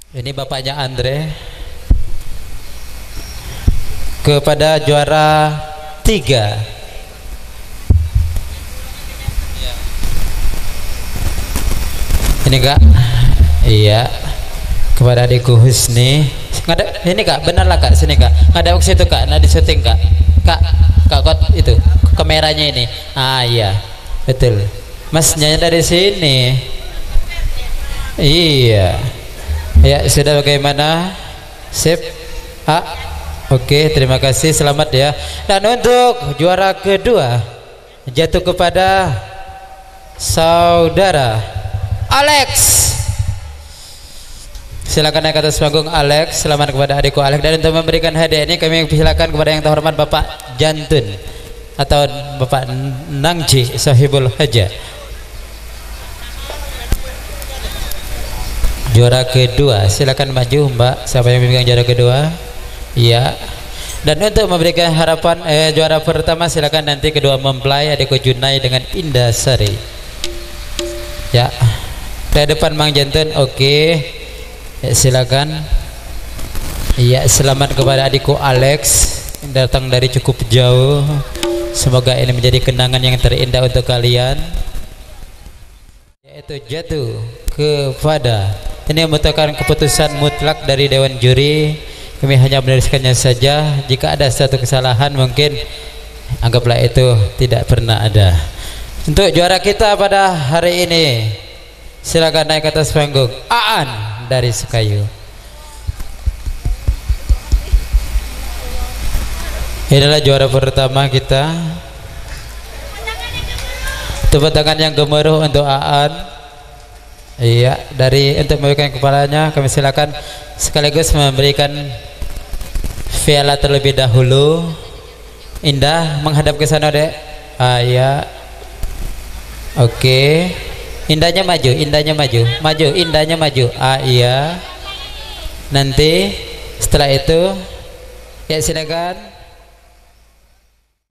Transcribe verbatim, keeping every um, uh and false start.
Ini bapaknya Andre kepada juara tiga. Ini kak, iya kepada adikku Husni. Ngada, ini kak, benar lah kak, sini kak. Ngada waktu itu kak, nah di syuting kak, kak, kak kot itu kameranya ini. Ah iya, betul. Masnya dari sini. Iya. Ya sudah, bagaimana? Sip. Ah, oke, terima kasih, selamat ya. Dan untuk juara kedua jatuh kepada saudara Alex. Silakan naik ke atas panggung Alex. Selamat kepada adikku Alex. Dan untuk memberikan hadiah ini kami silakan kepada yang terhormat Bapak Jantun atau Bapak Nangji Sahibul Haja. Juara kedua, silakan maju Mbak. Siapa yang memegang juara kedua? Iya. Dan untuk memberikan harapan eh, juara pertama silakan nanti kedua mempelai adikku Junai dengan Indah Sari. Ya. Dari depan Mang Jantun, oke. Ya, silakan. Iya, selamat kepada adikku Alex yang datang dari cukup jauh. Semoga ini menjadi kenangan yang terindah untuk kalian. Yaitu jatuh kepada, ini merupakan keputusan mutlak dari Dewan Juri. Kami hanya menuliskannya saja. Jika ada satu kesalahan mungkin anggaplah itu tidak pernah ada. Untuk juara kita pada hari ini, silakan naik ke atas panggung Aan dari Sekayu. Inilah juara pertama kita. Tepuk tangan yang gemuruh untuk Aan. Iya, dari untuk memberikan kepalanya kami silakan sekaligus memberikan piala terlebih dahulu. Indah menghadap ke sana, Dek. Ah iya. Oke. Indahnya maju, indahnya maju. Maju, indahnya maju. Ah iya. Nanti setelah itu ya silakan